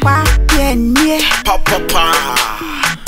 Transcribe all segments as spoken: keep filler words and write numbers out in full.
Quapiah. Papa pa.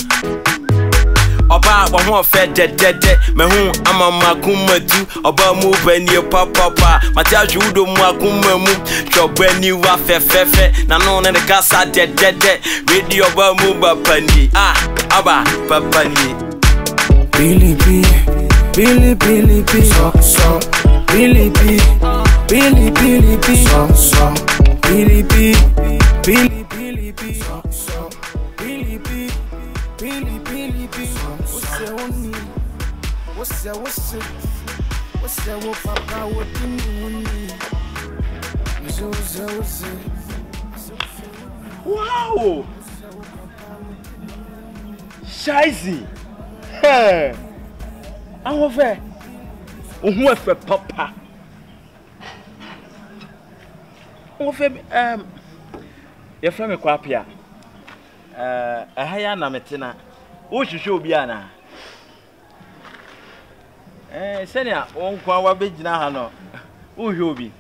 Oba wa ho fe de de de me hu amama kuma du oba mu bani papa pa matia judo mu akuma mu chobani wa fe fe fe na no ne kasa de de de radio oba mu bapani ah aba papani Billy B Billy Billy B so so Billy B Billy Billy B so so Billy B Billy Billy B so so Billy B Billy Billy B what's that one what's that what's that what's that what papa what do you what's that what's that wow Shizy hey I'm over who for papa over um your friend Quapiah eh ahaya na metina wo hwehwe obi ana eh senia wonkwa wa begina ha no wo hwe obi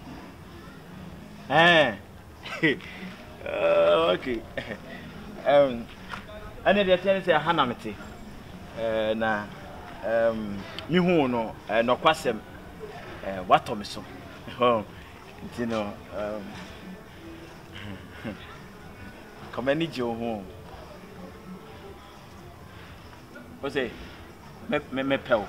eh okay um ane de tell say ha na mete eh na um mi hu no no kwasem eh wato me so oh you know um come any jo ho o say me me me pel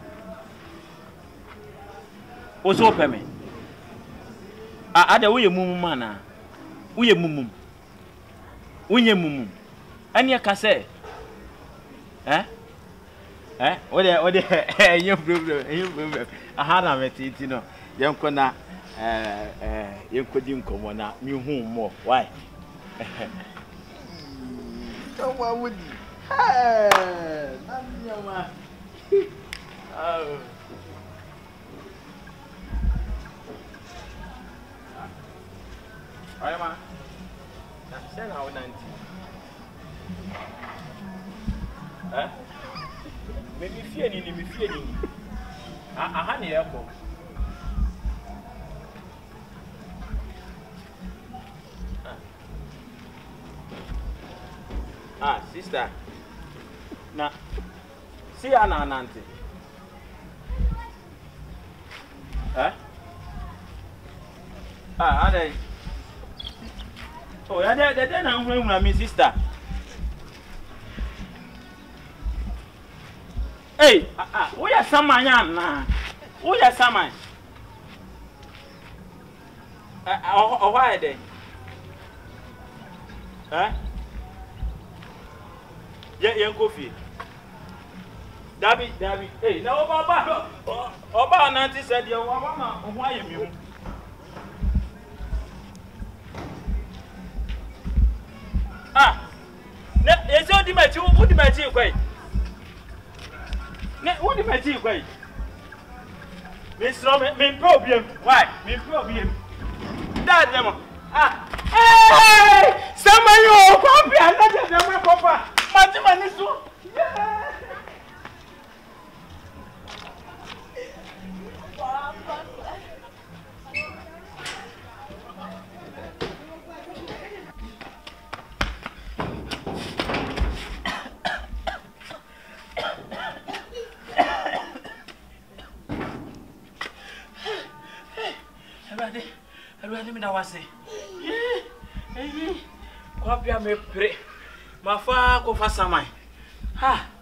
o so pe me a ada wo ye mumum mana wo ye mumum wo ye mumum ani ka say eh eh o de o de you problem you problem aha na metiti no yenko na eh eh yenko di nkomo na mi hu mo why don't want with you hey nanyama oh Aya ma na send out ninety eh me mi fie ni ni mi fie ni aha ni yako ah sister na si ana nante eh ah ade oh ya de de na hunu hunu mi sister hey ah ah wo ya samanya na wo ya saman eh o why de eh ye ye kofi dabi dabi hey na oba oba oba nanti said ye oba ma ho aye mi hu ah ne ye so di machi wo di machi kwai ne wo di machi kwai me sro me me problem why me problem dad dem ah hey somebody o Quapiah na je dem papa mati mani so Everybody, everybody me da wase. Eh, eh, Quapiah me pre. Ma fa ko fa samai. Ha.